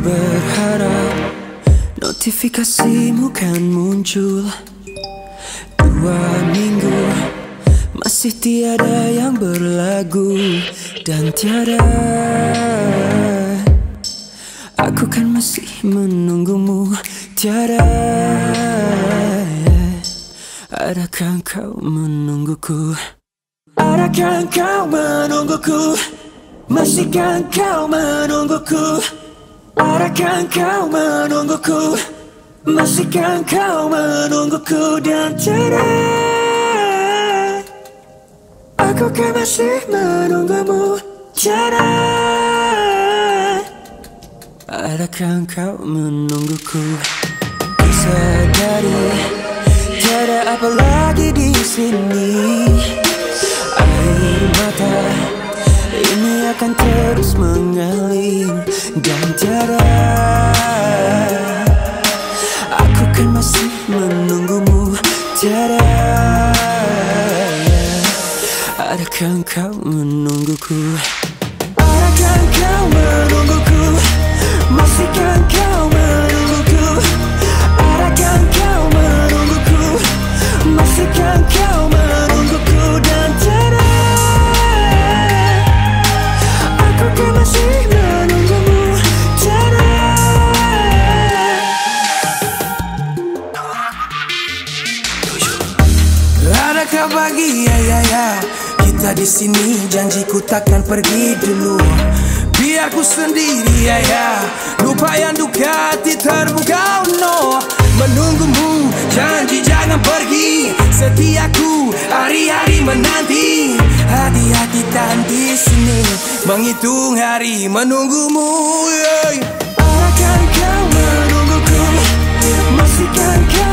berharap notifikasimu kan muncul. 2 minggu masih tiada yang berlagu, dan tiada, aku kan masih menunggumu. Tiada, adakah kau menungguku? Adakah kau menungguku? Masihkah kau menungguku? Adakah kau menungguku? Masihkah kau menungguku? Dan tiada, aku kan masih menunggumu. Tiada, adakah kau menungguku? Ku sadari tiada apa lagi di sini. Air mata ini akan terus mengalir, dan tiada, aku kan masih menunggumu. Tiada, adakah kau menungguku? Adakah kau menungguku? Masihkah kau menungguku? Adakah kau menungguku? Masihkah kau menungguku? Dan tiada, aku kan masih menunggumu. Tiada. Adakah bahagia ya? Kita di sini, janjiku takkan pergi dulu. Biar ku sendiri ya. Lupa yang duka, hati terbuka, no. Menunggumu, janji jangan pergi. Setiaku, hari-hari menanti. Hati-hati tahan di sini, menghitung hari menunggumu. Adakah kau menungguku? Masihkah kau